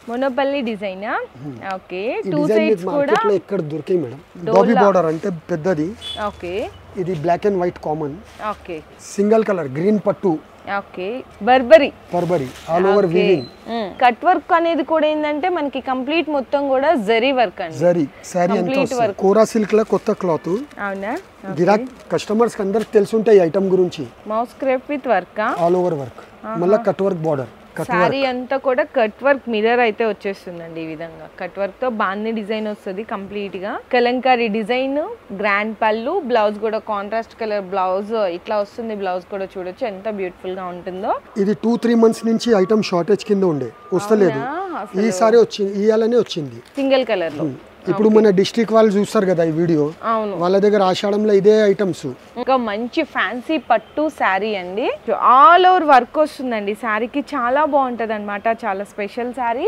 మొనోపల్లి design. Okay, two sides కూడా ఇక్కడ దొరికాయి మేడం. డాబీ బోర్డర్ అంటే పెద్దది. ఓకే, ఇది black and white common. Okay, single colour green పట్టు. Okay, Burberry all over weaving. Cut work అనేది కూడా ఏంటంటే మనకి కంప్లీట్ మొత్తం కూడా జరీ వర్క్ అండి. జరీ సారీ అంతా కోరా సిల్క్ లా కొత్త క్లాత్. అవునా? గిరాక్ కస్టమర్స్ కి అందరికి తెలుసుంటాయి ఈ ఐటమ్ గురించి. Moss crepe with work, all over work, మళ్ళీ కట్ వర్క్ బోర్డర్. సారీ అంతా కూడా కట్ వర్క్ మిర్రర్ అయితే వచ్చేస్తుందండి. ఈ విధంగా కట్ వర్క్ తో బాంది డిజైన్ వస్తుంది కంప్లీట్ గా. కలంకారీ డిజైన్, గ్రాండ్ పళ్ళు, బ్లౌజ్ కూడా కాంట్రాస్ట్ కలర్ బ్లౌజ్ ఇట్లా వస్తుంది. బ్లౌజ్ కూడా చూడొచ్చు ఎంత బ్యూటిఫుల్ గా ఉంటుందో. ఇది 2-3 మంత్స్ నుంచి ఐటమ్ షార్టేజ్ కింద ఉండే, వస్తలేదు. ఈసారి వచ్చింది, ఇయాలనే వచ్చింది సింగిల్ కలర్ లో. ఇప్పుడు మన డిస్ట్రిక్ట్ వాళ్ళు చూస్తారు కదా ఈ వీడియో, వాళ్ళ దగ్గర ఆషాఢంలో ఇదే ఐటమ్స్. ఇంకా మంచి ఫ్యాన్సీ పట్టు శారీ అండి, ఆల్ ఓవర్ వర్క్ వస్తుందండి. శారీకి చాలా బాగుంటది అనమాట, చాలా special sari.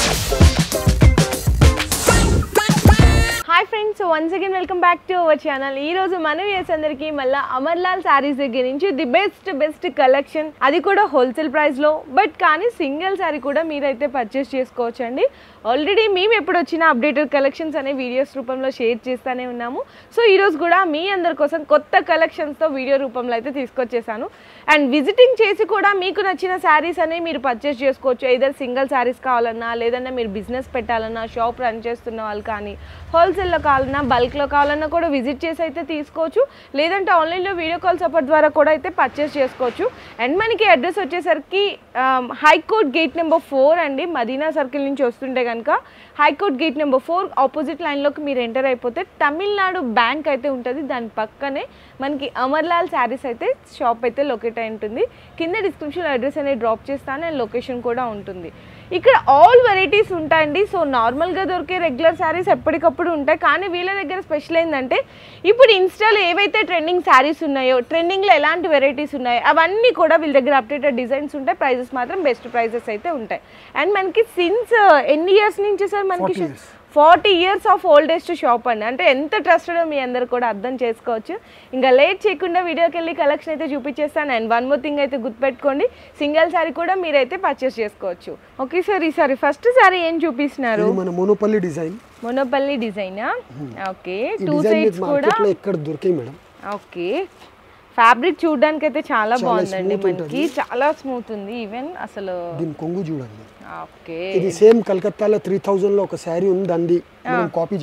Hi friends, once again welcome back to our channel. ఈ రోజు మన వ్యూయర్స్ అందరికి మళ్ళీ అమర్లాల్ శారీస్ దగ్గర నుంచి ది బెస్ట్ కలెక్షన్, అది కూడా హోల్సేల్ ప్రైస్ లో. బట్ కానీ సింగిల్ శారీ కూడా మీరైతే పర్చేస్ చేసుకోవచ్చండి. ఆల్రెడీ మేము ఎప్పుడు వచ్చిన అప్డేటెడ్ కలెక్షన్స్ అనే వీడియోస్ రూపంలో షేర్ చేస్తూనే ఉన్నాము. సో ఈరోజు కూడా మీ అందరి కోసం కొత్త కలెక్షన్స్తో వీడియో రూపంలో అయితే తీసుకొచ్చేసాను. అండ్ విజిటింగ్ చేసి కూడా మీకు నచ్చిన శారీస్ అనేవి మీరు పర్చేస్ చేసుకోవచ్చు. ఏదైనా సింగిల్ శారీస్ కావాలన్నా, లేదన్నా మీరు బిజినెస్ పెట్టాలన్నా, షాప్ రన్ చేస్తున్న వాళ్ళు కానీ, హోల్సేల్లో కావాలన్నా, బల్క్లో కావాలన్నా కూడా విజిట్ చేసి అయితే తీసుకోవచ్చు. లేదంటే ఆన్లైన్లో వీడియో కాల్ సపోర్ట్ ద్వారా కూడా అయితే పర్చేస్ చేసుకోవచ్చు. అండ్ మనకి అడ్రస్ వచ్చేసరికి హైకోర్ట్ గేట్ నెంబర్ 4 అండి. మదీనా సర్కిల్ నుంచి వస్తుంటే కనుక హైకోర్ట్ గేట్ నెంబర్ 4 ఆపోజిట్ లైన్లోకి మీరు ఎంటర్ అయిపోతే తమిళనాడు బ్యాంక్ అయితే ఉంటుంది. దాని పక్కనే మనకి అమర్లాల్ శారీస్ అయితే షాప్ అయితే లొకేట్ అయి ఉంటుంది. కింద డిస్క్రిప్షన్ అడ్రస్ అనేది డ్రాప్ చేస్తాను, అండ్ లొకేషన్ కూడా ఉంటుంది. ఇక్కడ ఆల్ వెరైటీస్ ఉంటాయండి. సో నార్మల్గా దొరికే రెగ్యులర్ శారీస్ ఎప్పటికప్పుడు ఉంటాయి, కానీ వీళ్ళ దగ్గర స్పెషల్ ఏంటంటే ఇప్పుడు ఇన్స్టాలో ఏవైతే ట్రెండింగ్ శారీస్ ఉన్నాయో, ట్రెండింగ్లో ఎలాంటి వెరైటీస్ ఉన్నాయో అవన్నీ కూడా వీళ్ళ దగ్గర అప్డేటెడ్ డిజైన్స్ ఉంటాయి. ప్రైజెస్ మాత్రం బెస్ట్ ప్రైజెస్ అయితే ఉంటాయి. అండ్ మనకి సిన్స్ ఎన్ని ఇయర్స్ నుంచి సార్? మనకి 40 years ఆఫ్ ఓల్డెస్ట్ షాప్ అండి. అంటే ఎంత ట్రస్టెడ్ మీ అందరు కూడా అర్థం చేసుకోవచ్చు. ఇంకా లేట్ చేయకుండా వీడియోకి వెళ్ళి కలెక్షన్ అయితే చూపించేస్తాను. అండ్ వన్ మోర్ థింగ్ అయితే గుర్తుపెట్టుకోండి, సింగిల్ శారీ కూడా మీరైతే పర్చేస్ చేసుకోవచ్చు. ఓకే సార్, ఈసారి ఫస్ట్ శారీ ఏం చూపిస్తున్నారు? మొనోపల్లి డిజైన్. మొనోపల్లి డిజైనా? ఓకే, టూ సైడ్స్ కూడా ఇక్కడ దొరికాయి మేడం. ఓకే, ఫ్యాబ్రిక్ చూడడానికి అయితే చాలా బాగుందండి. మనకి చాలా స్మూత్ ఉంది. ఈవెన్ అసలు దీని కొంగు చూడండి. ఓకే, ఇది సేమ్ కలకత్తాలో 3000 లో ఒక శారీ ఉంది, దాన్ని మనం కాపీ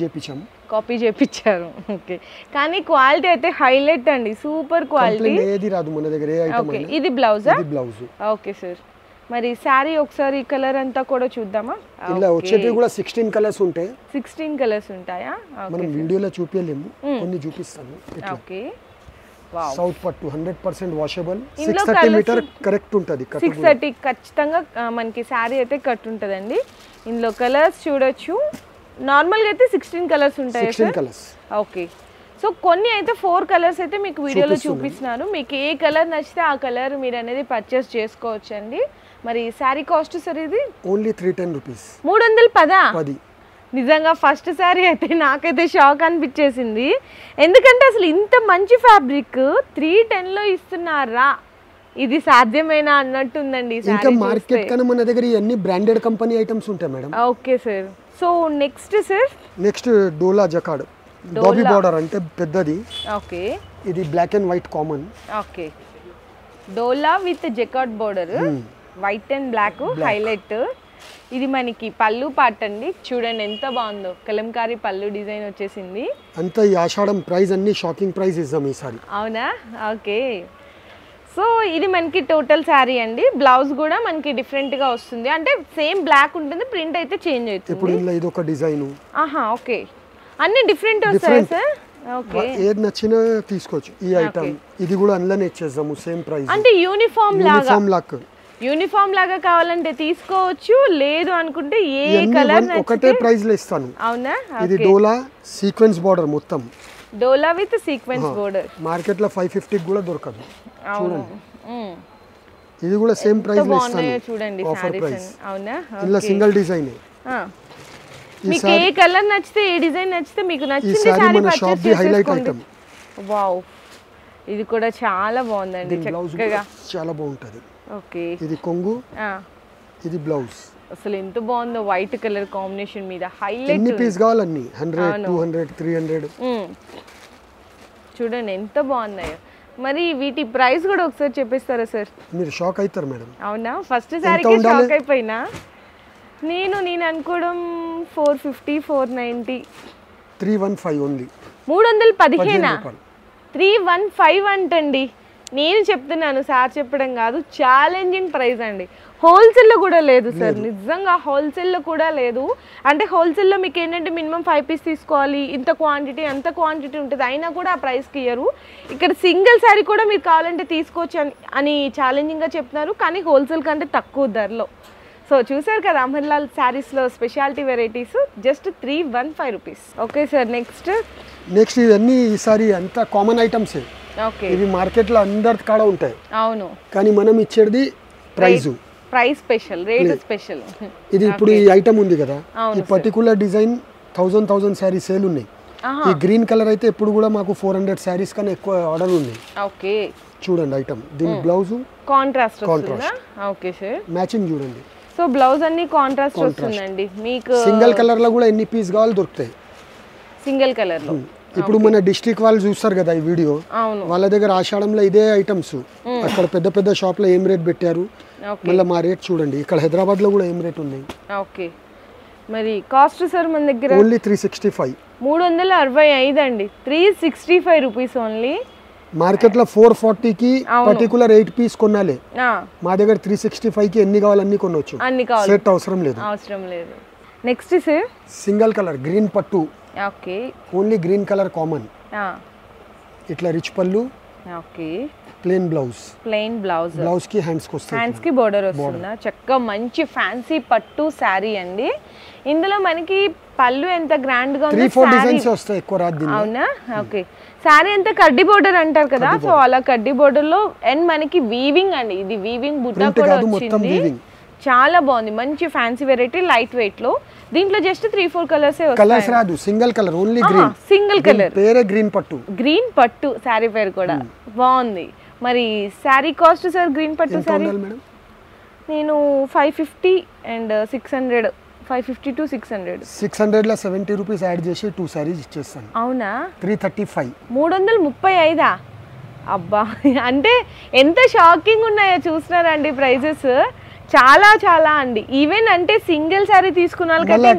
చేపించారు. ఓకే, కానీ క్వాలిటీ అయితే హైలైట్ అండి, సూపర్ క్వాలిటీ. ఏది రాదు మన దగ్గర ఏ ఐటమ్ అయినా. ఇది బ్లౌజా? ఇది బ్లౌజ్. ఓకే సార్, మరి శారీ ఒకసారి కలర్ అంతా కూడా చూద్దామా? ఇలా వచ్చేటివి కూడా 16 కలర్స్ ఉంటాయి. 16 కలర్స్ ఉంటాయా? మనం వీడియోలో చూపించలేము, కొన్ని చూపిస్తాను. ఓకే, సౌత్ పట్టు 100% వాషబుల్. 630 మీటర్ కరెక్ట్ ఉంటుంది. 630 ఖచ్చితంగా మనకి శారీ అయితే కట్ ఉంటుందండి. ఇందులో కలర్స్ చూడొచ్చు. నార్మల్గా అయితే 16 కలర్స్ ఉంటాయి. 16 కలర్స్. ఓకే, సో కొన్ని అయితే 4 కలర్స్ అయితే మీకు వీడియోలో చూపిస్తున్నాను. మీకు ఏ కలర్ నచ్చితే ఆ కలర్ మీరు అనేది పర్చేస్ చేసుకోవచ్చు అండి. మరి శారీ కాస్ట్ సార్ ఇది? Only 310 rupees. 310. నిజంగా ఫస్ట్ శారీ అయితే నాకైతే షాక్ అనిపించేసింది. ఎందుకంటే అసలు ఇంత మంచి ఫ్యాబ్రిక్ 310లో ఇస్తున్నారా, ఇది సాధ్యమేనా అన్నట్టుందండి. ఇంకా మార్కెట్ కన్నా మన దగ్గర ఇవన్నీ బ్రాండెడ్ కంపెనీ ఐటమ్స్ ఉంటాయి madam. Okay sir, so next sir? Next డోలా జకార్డ్. డాబీ బోర్డర్ అంటే పెద్దది. ఓకే, ఇది black and white common. Okay, డోలా with jacquard border, white and black highlight. ఇది మనకి పళ్ళు పాట అండి, చూడండి ఎంత బాగుందో. కలంకారీ పళ్ళు డిజైన్ వచ్చేసింది. అంతా ఈ ఆషాఢం ప్రైస్ అన్ని షాకింగ్ ప్రైస్ ఇద్దాం ఈసారి. అవునా? ఓకే, సో ఇది మనకి టోటల్ శారీ అండి. బ్లౌజ్ కూడా మనకి డిఫరెంట్ గా వస్తుంది, అంటే సేమ్ బ్లాక్ ఉంటుంది, ప్రింట్ అయితే చేంజ్ అవుతుంది. ఇప్పుడు ఇలా ఇది ఒక డిజైన్. ఆహా, ఓకే, అన్ని డిఫరెంట్ వస్తాయి సార్. ఓకే, ఏది నచ్చినా తీసుకోవచ్చు. ఈ ఐటమ్ ఇది కూడా అందులోనే ఇచ్చేద్దాము సేమ్ ప్రైస్. అంటే యూనిఫామ్ లాగా కావాలంటే తీసుకోవచ్చు, లేదు అనుకుంటే ఏ కలర్ ఒకటే ప్రైస్ లో ఇస్తాను. అవునా? ఇది డోలా సీక్వెన్స్ బోర్డర్ మొత్తం. డోలా విత్ సీక్వెన్స్ బోర్డర్. మార్కెట్ లో 550 కూడా దొరకదు. చూడండి, ఇది కూడా సేమ్ ప్రైస్ లో ఇస్తాను. చూడండి ఆఫర్ ప్రైస్. అవునా? ఇలా సింగిల్ డిజైన్. మీకు ఏ కలర్ నచ్చితే, ఏ డిజైన్ నచ్చితే మీకు నచ్చింది శారీ పర్చేస్ చేసుకోండి. వావ్, ఇది కూడా చాలా బాగుందండి, చక్కగా చాలా బాగుంటది. ఓకే, ఇది కొంగు, ఇది బ్లౌజ్. అసలు ఎంత బాగుందో వైట్ కలర్ కాంబినేషన్ మీద హైలైట్. ఎన్ని పీస్ కావాలన్నీ 100 200 300. చూడండి ఎంత బాగున్నాయో. మరి వీటి ప్రైస్ కూడా ఒకసారి చెప్పేస్తారా సార్? మీరు షాక్ అవుతారు మేడం. అవునా? ఫస్ట్ సారికి షాక్ అయిపోయినా. నేను అనుకోవడం 450 490. 315 ఓన్లీ. 315. 315 అంటండి. నేను చెప్తున్నాను, సార్ చెప్పడం కాదు. ఛాలెంజింగ్ ప్రైస్ అండి. హోల్సేల్లో కూడా లేదు సార్, నిజంగా హోల్సేల్లో కూడా లేదు. అంటే హోల్సేల్లో మీకు ఏంటంటే మినిమం 5 పీస్ తీసుకోవాలి, ఇంత క్వాంటిటీ అంత క్వాంటిటీ ఉంటుంది, అయినా కూడా ఆ ప్రైస్కి ఇయ్యరు. ఇక్కడ సింగిల్ శారీ కూడా మీరు కావాలంటే తీసుకోవచ్చు అని ఛాలెంజింగ్గా చెప్తున్నారు, కానీ హోల్సేల్ కంటే తక్కువ ధరలో. సో చూసారు కదా అమర్లాల్ శారీస్లో speciality varieties just 315 rupees. Okay sir, next ఇవన్నీ ఈసారి అంతా కామన్ ఐటమ్స్. ఓకే, ఇవి మార్కెట్లో అందరి కాడ ఉంటాయి. అవును, కానీ మనం ఇచ్చేది ప్రైస్ స్పెషల్, రేట్ స్పెషల్. ఇది ఇప్పుడు ఈ ఐటమ్ ఉంది కదా, ఈ పర్టికులర్ డిజైన్ 1000 శారీ సేల్ ఉన్నాయి. ఈ గ్రీన్ కలర్ అయితే ఇప్పుడు కూడా మాకు 400 శారీస్ కన్నా ఎక్కువ ఆర్డర్ ఉంది. ఓకే, చూడండి ఐటమ్, దీని blouse contrast. Okay sir, matching చూడండి. సో బ్లౌజ్ అన్ని కాంట్రాస్ట్ వస్తుందండి మీకు. సింగిల్ కలర్ లో కూడా ఎన్ని పీస్ కావాలి దొరుకుతాయి సింగిల్ కలర్ లో. ఇప్పుడు మన డిస్ట్రిక్ట్ వాళ్ళు చూస్తారు కదా ఈ వీడియో, వాళ్ళ దగ్గర ఆషాఢంలో ఇదే ఐటమ్స్, అక్కడ పెద్ద పెద్ద షాప్ లో ఏం రేట్ పెట్టారు, మళ్ళీ మా రేట్ చూడండి. ఇక్కడ హైదరాబాద్ లో కూడా ఏం రేట్ ఉన్నాయి. ఓకే, మరి కాస్ట్ సార్ మన దగ్గర ఓన్లీ 365. 365 అండి, 365 రూపీస్ ఓన్లీ. మార్కెట్ లో 440 కి పర్టికులర్ 8 పీస్ కొనాలి, మా దగ్గర 365 కి ఎన్ని కావాలి అన్ని కొనొచ్చు. సెట్ అవసరం లేదు. Next sir single colour green పట్టు. Okay, only green colour common. ఇట్లా రిచ్ పళ్ళు. ఓకే, ప్లెయిన్ బ్లౌజ్ బ్లౌజ్ కి హ్యాండ్స్ కి వస్తుంది, హ్యాండ్స్ కి బోర్డర్ వస్తుందా. చక్కగా మంచి ఫ్యాన్సీ పట్టు శారీ అండి. ఇందులో మనకి పళ్ళు ఎంత గ్రాండ్ గా ఉంది, 3-4 డిజైన్స్ వస్తాయి, ఎక్కువ రాదు దీనిలో. అవునా? ఓకే, శారీ అంతా కడ్డీ బోర్డర్ అంటారు కదా, సో అలా కడ్డీ బోర్డర్ లో అండ్ మనకి వీవింగ్ అండి, ఇది వీవింగ్ బుట్ట కూడా వచ్చింది. చాలా బాగుంది, మంచి ఫ్యాన్సీ వెరైటీ, లైట్ వెయిట్ లో. దీంట్లో జస్ట్ 3-4 కలర్స్ కలర్స్ రాదు, single colour only green. Single colour పేరే గ్రీన్ పట్టు శారీ పేరు కూడా బాగుంది. మరి శారీ కాస్ట్ సార్ గ్రీన్ పట్టు శారీ నేను 550 అండ్ 600, 550 to 600. 600 లో 70 రూపీస్ యాడ్ చేసి 2 సారీస్ ఇచ్చేస్తాను. అవునా? 335. 335. అబ్బా, అంటే ఎంత షాకింగ్ ఉన్నాయో చూస్తున్నారండి ప్రైజెస్. చాలా అండి. ఈవెన్ అంటే సింగిల్ సారీ తీసుకున్న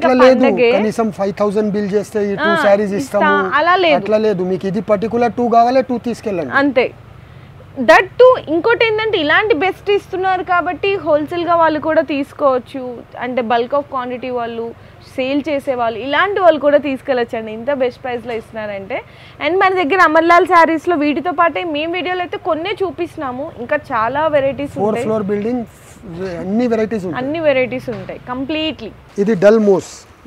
కనీసం 5000 బిల్ చేస్తే ఈ 2 సారీస్ ఇస్తాము, అట్లా లేదు. మీకు ఇది పర్టికులర్ 2 కావాలి, 2 తీసుకెళ్ళండి అంతే. దట్ టు ఇంకోటి ఏంటంటే ఇలాంటి బెస్ట్ ఇస్తున్నారు కాబట్టి హోల్సేల్గా వాళ్ళు కూడా తీసుకోవచ్చు. అంటే బల్క్ ఆఫ్ క్వాంటిటీ వాళ్ళు, సేల్ చేసే వాళ్ళు, ఇలాంటి వాళ్ళు కూడా తీసుకెళ్ళచ్చు అండి, ఇంత బెస్ట్ ప్రైస్లో ఇస్తున్నారంటే. అండ్ మన దగ్గర అమర్లాల్ శారీస్లో వీటితో పాటే మేము వీడియోలో అయితే కొన్నే చూపిస్తున్నాము, ఇంకా చాలా వెరైటీస్ ఉంటాయి. 4 ఫ్లోర్ బిల్డింగ్, అన్ని వెరైటీస్ ఉంటాయి కంప్లీట్లీ. ఇది dull moss.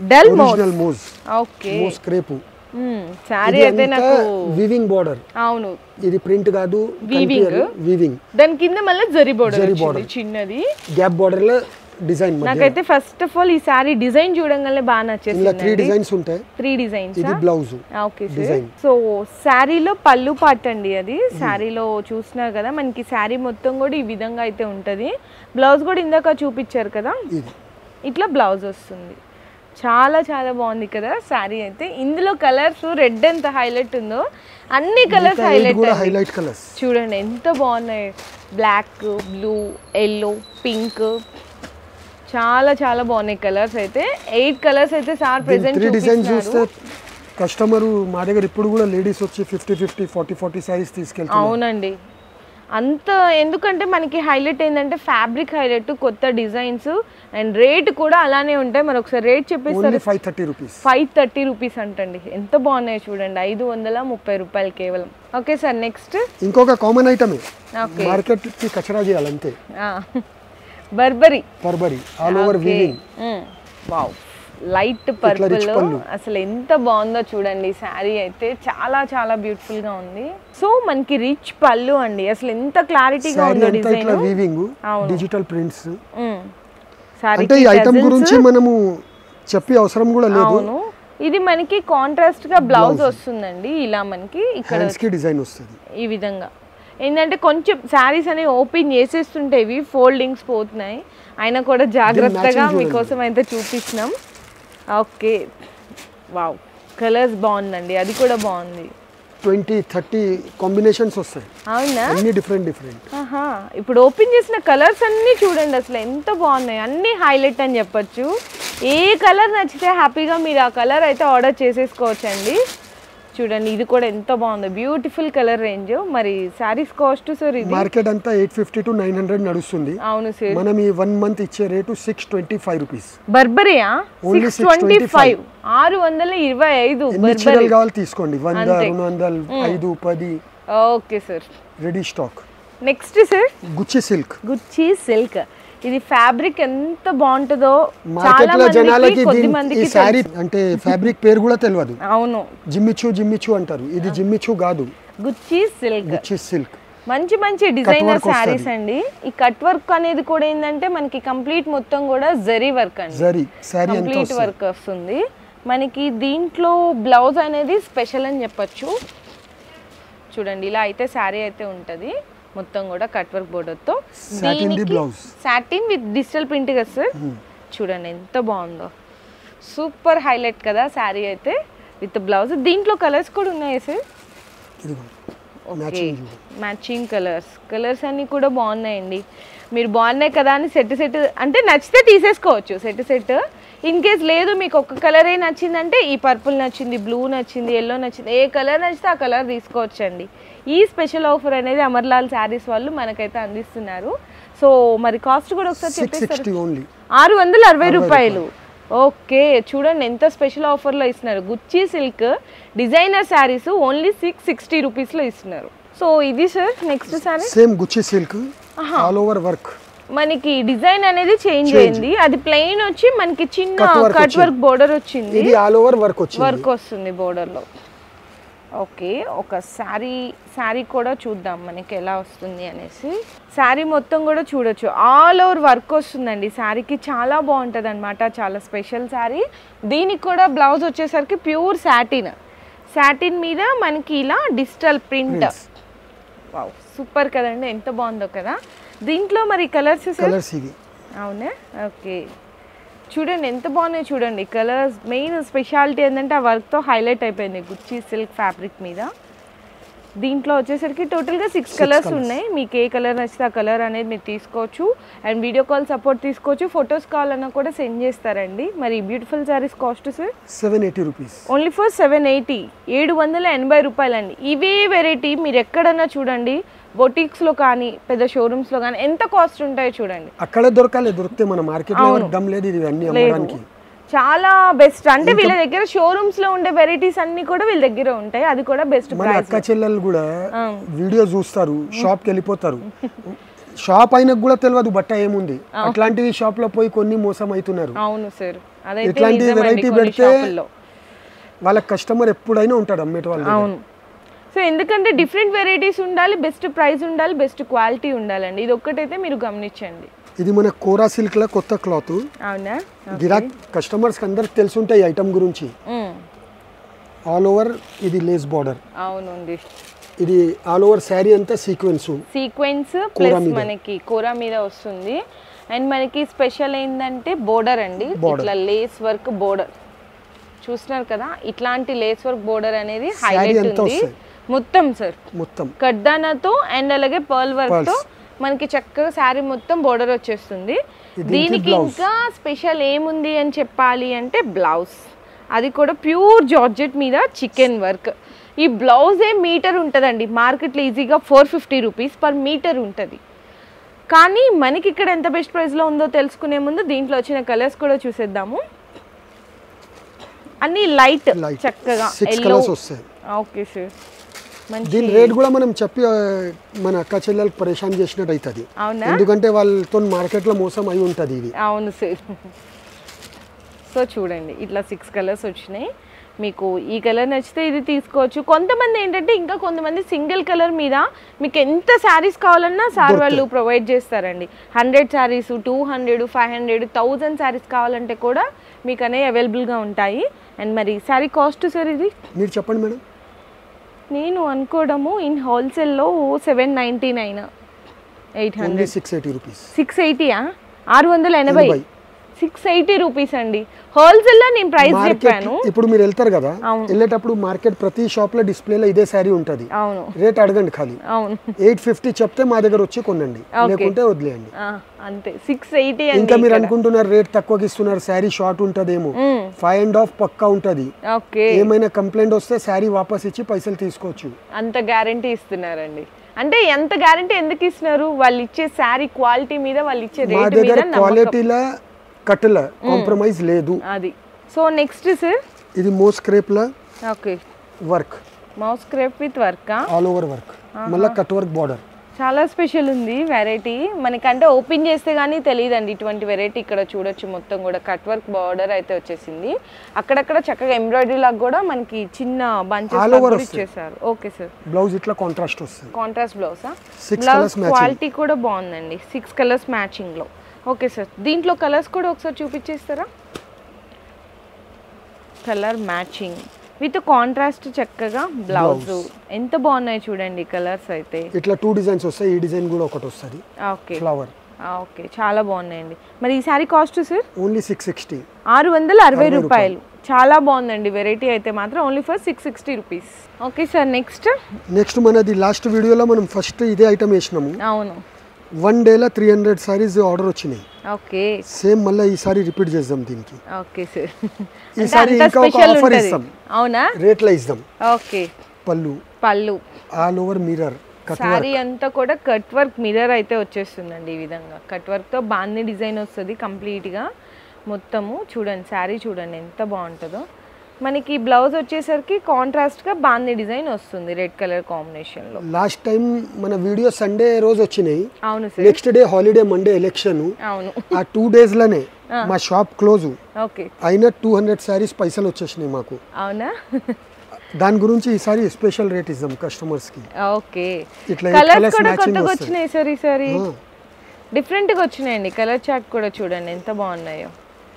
Okay, moss crepe sari అయితే నాకు వీవింగ్ బోర్డర్. అవును, ఇది ప్రింట్ కాదు, వీవింగ్. దాని కింద మళ్ళీ జరీ బోర్డర్ చిన్నది, గ్యాప్ బోర్డర్ లో డిజైన్. నాకైతే ఫస్ట్ ఆఫ్ ఆల్ ఈ సారీ డిజైన్ చూడంగానే బాగా నచ్చేసింది. ఇలా 3 డిజైన్స్ ఉంటాయి. 3 డిజైన్స్. ఇది బ్లౌజ్. Okay sir. సో సారీలో పళ్ళు పార్ట్ అండి అది. సారీలో చూస్తున్నారు కదా మనకి సారీ మొత్తం కూడా ఈ విధంగా అయితే ఉంటది. బ్లౌజ్ కూడా ఇందాక చూపించారు కదా, ఇట్లా బ్లౌజ్ వస్తుంది. చాలా బాగుంది కదా సారీ అయితే. ఇందులో కలర్స్ రెడ్ ఎంత హైలైట్ ఉందో అన్ని కలర్స్ హైలైట్ కలర్స్ చూడండి ఎంత బాగున్నాయి. బ్లాక్, బ్లూ, ఎల్లో, పింక్, చాలా బాగున్నాయి కలర్స్ అయితే. 8 కలర్స్ అయితే సార్ ప్రెజెంట్ చూపిస్తున్నారు. కస్టమర్ మా దగ్గర ఇప్పుడు కూడా లేడీస్ వచ్చి 50 40 సారీస్ తీసుకెళ్తారు. అవునండి, అంత ఎందుకంటే మనకి హైలైట్ ఏంటంటే ఫ్యాబ్రిక్ హైలైట్, కొత్త డిజైన్స్ అండ్ రేట్ కూడా అలానే ఉంటాయి. మరి ఒకసారి రేట్ చెప్పేస్తారు. 530 రూపీస్ అంటండి. ఎంత బాగున్నాయి చూడండి, 530 రూపాయలు కేవలం. ఓకే సార్, నెక్స్ట్ ఇంకొక కామన్ ఐటమ్ మార్కెట్ కి కచరా చేయాలంతే. Burberry all over weaving. Wow, light purple. అసలు ఎంత బాగుందో చూడండి శారీ అయితే, చాలా బ్యూటిఫుల్ గా ఉంది. సో మనకి రిచ్ పళ్ళు అండి, అసలు ఎంత క్లారిటీగా ఉందో డిజైన్. Weaving, digital prints. అంటే ఈ ఐటమ్ గురించి మనము చెప్పే అవసరం కూడా లేదు. ఇది మనకి కాంట్రాస్ట్ గా బ్లౌజ్ వస్తుందండి. ఇలా మనకి ఇక్కడ డిజైన్ వస్తుంది ఈ విధంగా. ఏంటంటే కొంచెం శారీస్ అనేవి ఓపెన్ చేసేస్తుంటే ఇవి ఫోల్డింగ్స్ పోతున్నాయి, అయినా కూడా జాగ్రత్తగా మీకోసం అయితే చూపించినాం. ఓకే, వావ్, కలర్స్ బాగుందండి, అది కూడా బాగుంది. 20-30 కాంబినేషన్స్ వస్తాయి. అవునా, అన్ని డిఫరెంట్. ఇప్పుడు ఓపెన్ చేసిన కలర్స్ అన్నీ చూడండి అసలు ఎంత బాగున్నాయి, అన్నీ హైలైట్ అని చెప్పొచ్చు. ఏ కలర్ నచ్చితే హ్యాపీగా మీరు ఆ కలర్ అయితే ఆర్డర్ చేసేసుకోవచ్చండి. చూడండి ఇది కూడా ఎంత బాగుంది, బ్యూటిఫుల్ కలర్ రేంజ్. మరి సారీస్ కాస్ట్ సార్ ఇది మార్కెట్ అంతా 850 to 900 నడుస్తుంది. అవును సార్, మనం ఈ 1 మంత్ ఇచ్చే రేటు 625 రూపీస్. బర్బరియా 625, 625 బర్బరీ కావాలి తీసుకోండి. 100, 200, 5, 10. Okay sir, ready stock. Next sir Gucci silk. Gucci silk, ఇది ఫ్యాబ్రిక్ ఎంత బాగుంటుందో మార్కెట్ లో జనాలకి ఈ సారీ అంటే ఫ్యాబ్రిక్ పేరు కూడా తెలియదు. అవును, జిమ్మిచూ అంటారు, ఇది జిమ్మిచూ కాదు, గుచ్చి సిల్క్. గుచ్చి సిల్క్ మంచి మంచి డిజైనర్ సారీస్ అండి. ఈ కట్ వర్క్ అనేది కూడా ఏంటంటే మనకి కంప్లీట్ మొత్తం కూడా జరీ వర్క్ అండి, జరీ సారీ కంప్లీట్ వర్క్ వస్తుంది మనకి. దీంట్లో బ్లౌజ్ అనేది స్పెషల్ అని చెప్పొచ్చు. చూడండి ఇలా అయితే సారీ అయితే ఉంటుంది మొత్తం కూడా కట్ వర్క్ బోర్డర్ తో. సాటిన్ విత్ డిజిటల్ ప్రింట్ కదా సార్. చూడండి ఎంత బాగుందో, సూపర్ హైలైట్ కదా సారీ అయితే విత్ బ్లౌజ్. దీంట్లో కలర్స్ కూడా ఉన్నాయి సార్. ఓకే, మ్యాచింగ్ కలర్స్ అన్నీ కూడా బాగున్నాయండి. మీరు బాగున్నాయి కదా అని సెట్ అంటే నచ్చితే తీసేసుకోవచ్చు సెట్. ఇన్ కేస్ లేదు మీకు ఒక కలరే నచ్చిందంటే ఈ పర్పుల్ నచ్చింది, బ్లూ నచ్చింది, ఎల్లో నచ్చింది, ఏ కలర్ నచ్చితే ఆ కలర్ తీసుకోవచ్చండి. ఈ స్పెషల్ ఆఫర్ అనేది అమర్లాల్ శారీస్ వాళ్ళు మనకైతే అందిస్తున్నారు. సో మరి కాస్ట్ కూడా ఒకసారి చెప్పేస్తారు. 660 రూపాయలు. ఓకే, చూడండి ఎంత స్పెషల్ ఆఫర్లో ఇస్తున్నారు. గుచ్చి సిల్క్ డిజైనర్ శారీస్ ఓన్లీ 660 రూపీస్లో ఇస్తున్నారు. సో ఇది sir next sari same Gucci silk all over work. మనకి డిజైన్ అనేది చేంజ్ అయింది, అది ప్లెయిన్ వచ్చి మనకి చిన్న కట్ వర్క్ బోర్డర్ వచ్చింది, ఇది ఆల్ ఓవర్ వర్క్ వస్తుంది బోర్డర్ లో. ఓకే, ఒక శారీ కూడా చూద్దాం మనకి ఎలా వస్తుంది అనేసి. శారీ మొత్తం కూడా చూడొచ్చు, ఆల్ ఓవర్ వర్క్ వస్తుందండి శారీకి, చాలా బాగుంటుంది అనమాట, చాలా స్పెషల్ శారీ. దీనికి కూడా బ్లౌజ్ వచ్చేసరికి ప్యూర్ సాటిన్ మీద మనకి ఇలా డిజిటల్ ప్రింట్. వావ్, సూపర్ కదండి, ఎంత బాగుందో కదా. దీంట్లో మరి కలర్స్ అవునా. ఓకే, చూడండి ఎంత బాగున్నాయి చూడండి కలర్స్. మెయిన్ స్పెషాలిటీ ఏంటంటే ఆ వర్క్తో హైలైట్ అయిపోయింది గుచ్చి సిల్క్ ఫ్యాబ్రిక్ మీద. దీంట్లో వచ్చేసరికి టోటల్గా 6 కలర్స్ ఉన్నాయి. మీకు ఏ కలర్ నచ్చితే ఆ కలర్ అనేది మీరు తీసుకోవచ్చు. అండ్ వీడియో కాల్ సపోర్ట్ తీసుకోవచ్చు, ఫొటోస్ కావాలన్నా కూడా సెండ్ చేస్తారండి. మరి beautiful saris cost sir 780 rupees. Only for 780, 780 రూపాయలండి. ఇవే వెరైటీ మీరు ఎక్కడన్నా చూడండి, బొటిక్స్లో కానీ పెద్ద షోరూమ్స్లో కానీ ఎంత కాస్ట్ ఉంటాయో చూడండి. అక్కడ దొరికితే మన మార్కెట్లో దమ్ లేదు, ఇది అన్ని అమ్మడానికి చాలా బెస్ట్. అంటే వీళ్ళ దగ్గర షోరూమ్స్ లో ఉండే వెరైటీస్ అన్ని కూడా వీళ్ళ దగ్గర ఉంటాయి, అది కూడా బెస్ట్ ప్రైస్. అక్క చెల్లెలు కూడా వీడియో చూస్తారు, షాప్ కి వెళ్ళిపోతారు, షాప్ అయినా కూడా తెలియదు బట్ట ఏముంది. అట్లాంటివి షాప్ లో పోయి కొన్ని మోసం అవుతున్నారు. అవును సార్, ఇట్లాంటి వెరైటీ పెడితే వాళ్ళ కస్టమర్ ఎప్పుడైనా ఉంటాడు అమ్మేట వాళ్ళు. అవును, సో ఎందుకంటే డిఫరెంట్ వెరైటీస్ ఉండాలి, బెస్ట్ ప్రైస్ ఉండాలి, బెస్ట్ క్వాలిటీ ఉండాలండి. ఇది ఒక్కటైతే మీరు గమనించండి. ఇది మన కోరా సిల్క్ లా కొత్త క్లాత్. అవునా, గిరాక్ కస్టమర్స్ అందరికి తెలుసుంటాయి ఈ ఐటమ్ గురించి. ఆల్ ఓవర్ ఇది లేస్ బార్డర్. అవునండి, ఇది ఆల్ ఓవర్ శారీ అంతా సీక్వెన్స్ ప్లస్ మనకి కోరా మీద వస్తుంది. అండ్ మనకి స్పెషల్ ఏంటంటే బోర్డర్ అండి, ఇట్లా లేస్ వర్క్ బోర్డర్ చూస్తున్నారు కదా. ఇట్లాంటి లేస్ వర్క్ బోర్డర్ అనేది హైలైట్ ఉంది మొత్తం సార్, మొత్తం కడ్దానాతో అండ్ అలాగే పర్ల్ వర్క్ తో మనకి చక్కగా శారీ మొత్తం బోర్డర్ వచ్చేస్తుంది. దీనికి ఇంకా స్పెషల్ ఏముంది అని చెప్పాలి అంటే బ్లౌజ్, అది కూడా ప్యూర్ జార్జెట్ మీద చికెన్ వర్క్. ఈ బ్లౌజే మీటర్ ఉంటుందండి, మార్కెట్లో ఈజీగా 450 రూపీస్ పర్ మీటర్ ఉంటుంది. కానీ మనకి ఇక్కడ ఎంత బెస్ట్ ప్రైస్లో ఉందో తెలుసుకునే ముందు దీంట్లో వచ్చిన కలర్స్ కూడా చూసేద్దాము. అన్ని లైట్ చక్కగా ఎల్లో. ఓకే సార్, దీని రేట్ కూడా మనం చెప్పి మన అక్క చెల్లెలకు పరేషాన్ చేసినట్టు అవుతుంది, ఎందుకంటే వాళ్ళతో మార్కెట్లో మోసం అయి ఉంటుంది ఇది. అవును సార్. సో చూడండి ఇట్లా 6 కలర్స్ వచ్చినాయి. మీకు ఈ కలర్ నచ్చితే ఇది తీసుకోవచ్చు. కొంతమంది ఏంటంటే ఇంకా కొంతమంది సింగిల్ కలర్ మీద మీకు ఎంత శారీస్ కావాలన్నా సార్ వాళ్ళు ప్రొవైడ్ చేస్తారండి. 100 శారీస్, 200, 500, 1000 శారీస్ కావాలంటే కూడా మీకు అనేవి అవైలబుల్గా ఉంటాయి. అండ్ మరి శారీ కాస్ట్ సార్ ఇది మీరు చెప్పండి మేడం. నేను అనుకోవడము ఇన్ హోల్సేల్లో 799, 800, 680 రూపీస్. 680యా? 680 680 రూపీస్ అండి. హోల్సేల్ లో నేను ప్రైస్ చెప్పాను. ఇప్పుడు మీరు వెళ్తారు కదా, వెళ్ళేటప్పుడు మార్కెట్ ప్రతి షాప్ లో డిస్ప్లేలో ఇదే సారీ ఉంటది. అవును, రేట్ అడగండి ఖాళీ. అవును, 850 చెప్తే మా దగ్గర వచ్చి కొనండి, లేకుంటే వదిలేయండి. అంతే. 680 ఇంకా మీరు అనుకుంటున్నారు రేట్ తక్కువకి ఇస్తున్నారు, శారీ షార్ట్ ఉంటదేమో. 5.5 పక్కా ఉంటది. ఏమైనా కంప్లైంట్ వస్తే శారీ వాపస్ ఇచ్చి పైసలు తీసుకోవచ్చు. అంత గ్యారంటీ ఇస్తున్నారండి. అంటే ఎంత గ్యారంటీ ఎందుకు ఇస్తున్నారు? వాళ్ళు ఇచ్చే శారీ క్వాలిటీ మీద, వాళ్ళు ఇచ్చే రేట్ మీద క్వాలిటీలా కట్టల కాంప్రమైజ్ లేదు. అది. సో నెక్స్ట్ సార్, ఇది మౌస్ క్రేప్ లా work, moss crepe with work, all over work, మళ్ళీ కట్ వర్క్ బార్డర్. చాలా స్పెషల్ ఉంది వెరైటీ. మనకంటే ఓపెన్ చేస్తే గానీ తెలియదండి ఇటువంటి వెరైటీ. ఇక్కడ చూడొచ్చు మొత్తం కూడా కట్ వర్క్ బార్డర్ అయితే వచ్చేసింది. అక్కడక్కడ చక్కగా ఎంబ్రాయిడరీ లాగా కూడా మనకి చిన్న బంచెస్ ఇచ్చేసారు. Okay sir. బ్లౌజ్ ఇట్లా కాంట్రాస్ట్ వస్తుంది. కాంట్రాస్ట్ బ్లౌసా? బ్లౌజ్ క్వాలిటీ కూడా బాగుందండి. 6 కలర్స్ మ్యాచింగ్ లో. Okay sir. దీంట్లో కలర్స్ కూడా ఒకసారి చూపించేస్తారా? కలర్ మ్యాచింగ్ విత్ కాంట్రాస్ట్ చక్కగా బ్లౌజ్. ఎంత బాగున్నాయి చూడండి కలర్స్ అయితే. ఇట్లా 2 డిజైన్స్ వస్తాయి. ఈ డిజైన్ కూడా ఒకటి వస్తుంది. Okay, flower. ఓకే, చాలా బాగున్నాయండి. మరి ఈ సారీ కాస్ట్ సార్? ఓన్లీ 660. 660 రూపాయలు. చాలా బాగుందండి వెరైటీ అయితే మాత్రం. Only for 660 rupees. Okay sir. Next మనది లాస్ట్ వీడియోలో మనం ఫస్ట్ ఇదే ఐటమ్ వేసినాము. అవును. 1 డేలో 300 సారీస్ ఆర్డర్ వచ్చినాయి. ఓకే. సేమ్ మళ్ళీ ఈసారి రిపీట్ చేద్దాం దీనికి. Okay sir. ఈసారి ఇంకా ఒక ఆఫర్ ఇస్తాం. అవునా? రేట్లో ఇస్తాం. ఓకే. పళ్ళు ఆల్ ఓవర్ మిర్రర్. సారీ అంతా కూడా కట్ వర్క్ మిర్రర్ అయితే వచ్చేస్తుందండి. ఈ విధంగా కట్ వర్క్ తో బాందీ డిజైన్ వస్తుంది కంప్లీట్ గా మొత్తము. చూడండి సారీ చూడండి ఎంత బాగుంటుందో. మనకి బ్లౌజ్ వచ్చేసరికి కాంట్రాస్ట్ గా బాందీ డిజైన్ వస్తుంది రెడ్ కలర్ కాంబినేషన్ లో. లాస్ట్ టైం మన వీడియో సండే రోజు వచ్చినాయి. అవును sir. Next day holiday, Monday election. అవును. ఆ 2 డేస్ లోనే మా షాప్ క్లోజ్. ఓకే. అయినా 200 సారీస్ పైసలు వచ్చేసినాయి మాకు. అవునా? దాని గురించి ఈసారి స్పెషల్ రేట్ ఇద్దాం కస్టమర్స్ కి. ఓకే. ఇట్లా కలర్స్ కూడా కొత్తగా వచ్చినాయి సార్. ఈసారి డిఫరెంట్ గా వచ్చినాయండి. కలర్ చార్ట్ కూడా చూడండి ఎంత బాగున్నాయో.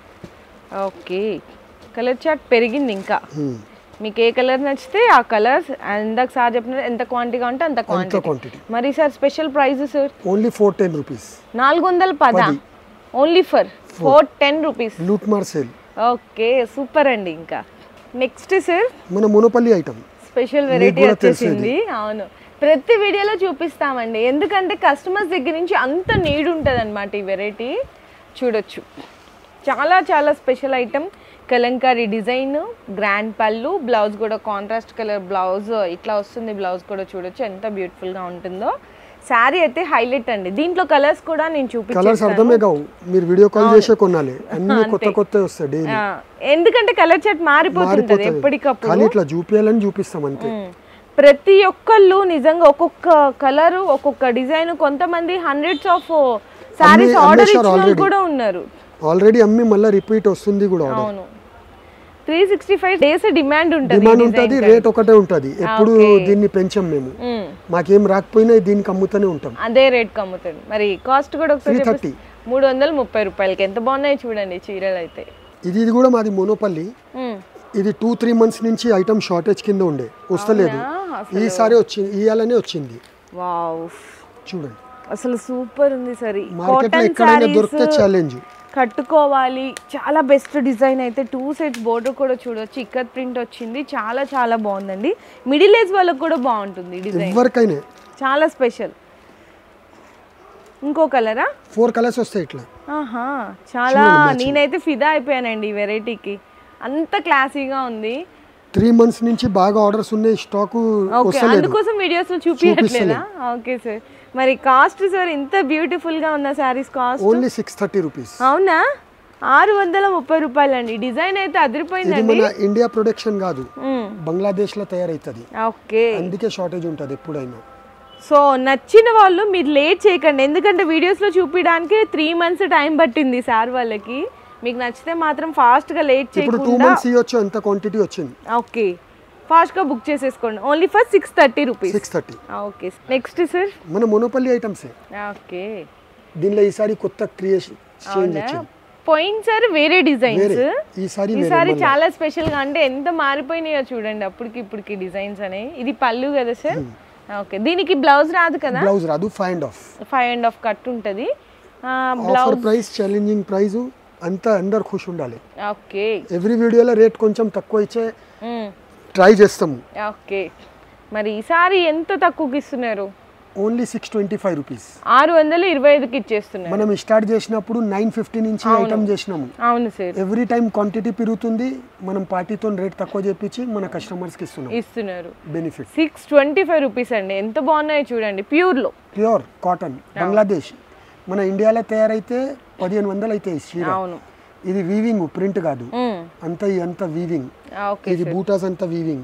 ఓకే. కలర్ చార్ట్ పెరిగింది ఇంకా. మీకు ఏ కలర్ నచ్చితే ఆ కలర్స్. ఇందాక సార్ చెప్పిన ఎంత క్వాంటిటీ ఉంటే అంత క్వాంటిటీ. మరి sir special price sir? Only 410 rupees. 410. Only for 410 rupees. లూట్ మార్ సేల్. ఓకే, సూపర్ అండి. ఇంకా నెక్స్ట్ సార్, మన మోనోపల్లి ఐటమ్ స్పెషల్ వెరైటీ వచ్చేసింది. అవును, ప్రతి వీడియోలో చూపిస్తామండి. ఎందుకంటే కస్టమర్స్ దగ్గర నుంచి అంత నీడ్ ఉంటుంది అనమాట ఈ వెరైటీ. చూడొచ్చు చాలా చాలా special item. Kalamkari design, grand పళ్ళు, బ్లౌజ్ కూడా కాంట్రాస్ట్ కలర్ బ్లౌజ్ ఇట్లా వస్తుంది. బ్లౌజ్ కూడా చూడొచ్చు ఎంత బ్యూటిఫుల్గా ఉంటుందో. శారీ అయితే హైలైట్ అండి. దీంట్లో కలర్స్ కూడా నేను చూపిస్తాను. కలర్స్ అర్థమే కావు, మీరు వీడియో కాల్ చేసే కొనాలి. అన్ని కొత్త కొత్త వస్తాయి డైలీ. ఎందుకంటే కలర్ చార్ట్ మారిపోతుంటది ఎప్పటికప్పుడు. కానీ ఇట్లా చూపియాలని చూపిస్తాం అంతే. ప్రతి ఒక్కళ్ళు నిజంగా ఒక్కొక్క కలర్, ఒక్కొక్క డిజైన్. కొంతమంది హండ్రెడ్స్ ఆఫ్ సారీస్ ఆర్డర్ ఇచ్చిన కూడా ఉన్నారు. ఆల్రెడీ అమ్మి మళ్ళీ రిపీట్ వస్తుంది కూడా. అవును, 365 డేస్ డిమాండ్ ఉంటుంది. రేట్ ఒకటే ఉంటుంది. ఎప్పుడు దీన్ని పెంచాం మేము. మాకేం రాకపోయినా దీనికి అమ్ముతూనే ఉంటాం. అదే రేట్ కి అమ్ముతాం. మరి కాస్ట్ కూడా 330 రూపాయలకి ఎంత బాగున్నాయి చూడండి చీరలు అయితే. ఇది కూడా మాది మోనోపల్లి. ఇది 2-3 మంత్స్ నుంచి ఐటమ్ షార్టేజ్ కింద ఉండే, వస్తలేదు. ఈసారి వచ్చింది, ఇయాలనే వచ్చింది. వావ్, చూడండి అసలు సూపర్ ఉంది. సరే, మార్కెట్లో ఎక్కడైనా దొరికితే ఛాలెంజ్. కట్టుకోవాలి. చాలా బెస్ట్ డిజైన్ అయితే. 2 సెట్స్ బోర్డర్ కూడా చూడొచ్చు. ఇక్కత్ ప్రింట్ వచ్చింది. చాలా చాలా బాగుందండి. మిడిల్ ఏజ్ వాళ్ళకి కూడా బాగుంటుంది డిజైన్. ఎవరికైనా చాలా స్పెషల్. ఇంకో కలరా? 4 కలర్స్ వస్తాయి ఇట్లా. ఆహా, చాలా. నేనైతే ఫిదా అయిపోయానండి ఈ వెరైటీకి. అంత క్లాసీగా ఉంది. 3 మంత్స్ నుంచి బాగా ఆర్డర్స్ ఉన్నాయి. స్టాక్ వస్తలేదు, అందుకోసం వీడియోస్ లో చూపించట్లేదా? Okay sir. మరి కాస్ట్ సార్ ఇంత బ్యూటిఫుల్ గా ఉన్న సారీస్ కాస్ట్ ఓన్లీ 630 రూపీస్. అవునా? 630 రూపాయలు అండి. డిజైన్ అయితే అదిరిపోయిందండి. మన ఇండియా ప్రొడక్షన్ కాదు, బంగ్లాదేశ్ లో తయారైతుంది. ఓకే, అందుకే షార్టేజ్ ఉంటుంది ఎప్పుడైనా. సో నచ్చిన వాళ్ళు మీరు లేట్ చేయకండి. ఎందుకంటే వీడియోస్ లో చూపించడానికి 3 మంత్స్ టైం పట్టింది సార్ వాళ్ళకి. మీకు నచ్చితే మాత్రం ఫాస్ట్ గా లేట్ చేయకుండా. ఇప్పుడు 2 మంత్స్ ఇయొచ్చు, అంత క్వాంటిటీ వచ్చింది. ఓకే, ఫాస్ట్ గా బుక్ చేసేసుకోండి. Only for 630 rupees. 630. Okay, next sir మన మోనోపల్లి ఐటమ్స్. ఓకే, దీనిలో ఈసారి కొత్త క్రియేషన్ చేంజ్ వచ్చింది. పోయిన సార్ వేరే డిజైన్స్, ఈసారి చాలా స్పెషల్ గా. అంటే ఎంత మారిపోయినాయో చూడండి అప్పటికి ఇప్పటికి డిజైన్స్ అనేవి. ఇది పళ్ళు కదా సార్? ఓకే, దీనికి బ్లౌజ్ రాదు కదా? బ్లౌజ్ రాదు. 5.5 కట్ ఉంటది. ఆఫర్ ప్రైస్, ఛాలెంజింగ్ ప్రైస్, అంతా అందరు ఖుషి ఉండాలి. ఓకే, ఎవ్రీ వీడియోలో రేట్ కొంచెం తక్కువ ఇచ్చే ట్రై చేస్తాము. ఓకే, మరి ఈసారి ఎంత తక్కువకి ఇస్తున్నారు? ఓన్లీ 625 రూపీస్, 625కి ఇచ్చేస్తున్నారు. మనం స్టార్ట్ చేసినప్పుడు 950 నుంచి ఐటమ్ చేసినాము. అవును సార్, ఎవ్రీ టైం క్వాంటిటీ పెరుగుతుంది, మనం పార్టీతో రేట్ తక్కువ చేపించి మన కస్టమర్స్ కి ఇస్తున్నారు. బెనిఫిట్ 625 రూపీస్ అండి. ఎంత బాగున్నాయో చూడండి. Pure cotton, Bangladesh. మన ఇండియాలో తయారైతే 1500 అయితే చీర. ఇది వీవింగ్, ప్రింట్ కాదు. అంత వీవింగ్. ఇది బూటాస్ అంతా వీవింగ్.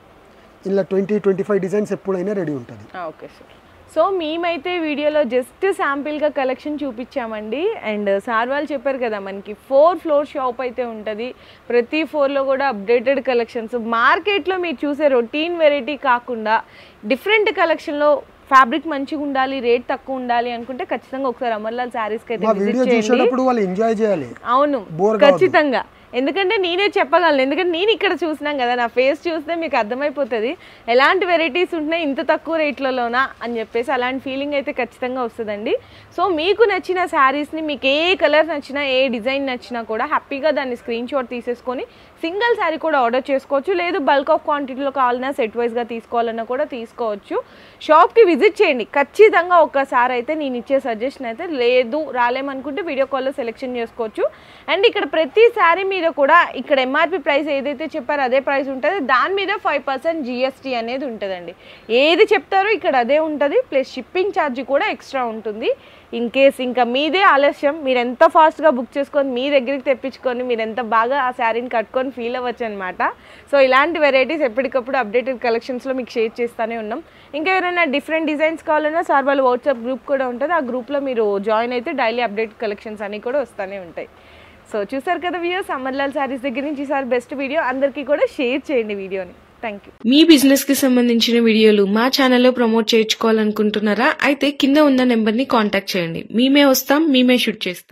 ఇలా 20-25 డిజైన్స్ ఎప్పుడైనా రెడీ ఉంటుంది. Okay sir. సో మేమైతే వీడియోలో జస్ట్ శాంపిల్గా కలెక్షన్ చూపించామండి. అండ్ సార్ వాళ్ళు చెప్పారు కదా, మనకి 4 ఫ్లోర్ షాప్ అయితే ఉంటుంది. ప్రతి ఫ్లోర్లో కూడా అప్డేటెడ్ కలెక్షన్స్, మార్కెట్లో మీరు చూసే రొటీన్ వెరైటీ కాకుండా డిఫరెంట్ కలెక్షన్లో ఫ్యాబ్రిక్ మంచిగా ఉండాలి, రేట్ తక్కువ ఉండాలి అనుకుంటే ఖచ్చితంగా ఒకసారి అమర్లాల్ శారీస్కి అయితే విజిట్ చేయండి. అవును, ఖచ్చితంగా. ఎందుకంటే నేనే చెప్పగలను, ఎందుకంటే నేను ఇక్కడ చూసినాం కదా, నా ఫేస్ చూస్తే మీకు అర్థమైపోతుంది ఎలాంటి వెరైటీస్ ఉంటున్నాయి ఇంత తక్కువ రేట్లలోనా అని చెప్పేసి. అలాంటి ఫీలింగ్ అయితే ఖచ్చితంగా వస్తుందండి. సో మీకు నచ్చిన శారీస్ని, మీకు ఏ కలర్ నచ్చినా, ఏ డిజైన్ నచ్చినా కూడా హ్యాపీగా దాన్ని స్క్రీన్ షాట్ తీసేసుకొని సింగిల్ శారీ కూడా ఆర్డర్ చేసుకోవచ్చు. లేదు బల్క్ ఆఫ్ క్వాంటిటీలో కావాలన్నా, సెట్ వైజ్గా తీసుకోవాలన్నా కూడా తీసుకోవచ్చు. షాప్కి విజిట్ చేయండి ఖచ్చితంగా. ఒక్కసారి అయితే నేను ఇచ్చే సజెషన్ అయితే, లేదు రాలేమనుకుంటే వీడియో కాల్లో సెలెక్షన్ చేసుకోవచ్చు. అండ్ ఇక్కడ ప్రతి శారీ మీద కూడా ఇక్కడ ఎంఆర్పి ప్రైస్ ఏదైతే చెప్పారో అదే ప్రైస్ ఉంటుంది. దాని మీద 5% GST అనేది ఉంటుందండి. ఏది చెప్తారో ఇక్కడ అదే ఉంటుంది. ప్లస్ షిప్పింగ్ ఛార్జ్ కూడా ఎక్స్ట్రా ఉంటుంది. ఇన్ కేస్ ఇంకా మీదే ఆలస్యం, మీరు ఎంత ఫాస్ట్గా బుక్ చేసుకొని మీ దగ్గరికి తెప్పించుకొని మీరు ఎంత బాగా ఆ శారీని కట్టుకొని ఫీల్ అవ్వచ్చు అనమాట. సో ఇలాంటి వెరైటీస్ ఎప్పటికప్పుడు అప్డేటెడ్ కలెక్షన్స్లో మీకు షేర్ చేస్తూనే ఉన్నాం. ఇంకా ఎవరైనా డిఫరెంట్ డిజైన్స్ కావాలన్నా సార్ వాళ్ళు వాట్సాప్ గ్రూప్ కూడా ఉంటుంది. ఆ గ్రూప్లో మీరు జాయిన్ అయితే డైలీ అప్డేట్ కలెక్షన్స్ అన్నీ కూడా వస్తూనే ఉంటాయి. సో చూసారు కదా వ్యూయర్స్, అమర్లాల్ శారీస్ దగ్గర నుంచి ఈసారి బెస్ట్ వీడియో. అందరికీ కూడా షేర్ చేయండి వీడియోని. Thank you. మీ బిజినెస్ కి సంబంధించిన వీడియోలు మా ఛానల్లో ప్రమోట్ చేయించుకోవాలనుకుంటున్నారా? అయితే కింద ఉన్న నెంబర్ ని కాంటాక్ట్ చేయండి. మేమే వస్తాం, మేమే షూట్ చేస్తాం.